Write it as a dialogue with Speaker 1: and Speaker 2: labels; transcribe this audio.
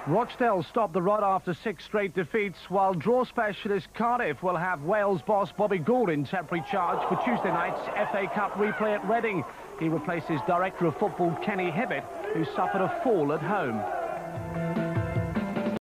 Speaker 1: Rochdale stopped the rod after 6 straight defeats, while draw specialist Cardiff will have Wales boss Bobby Gould in temporary charge for Tuesday night's FA Cup replay at Reading. He replaces Director of Football Kenny Hibbett, who suffered a fall at home.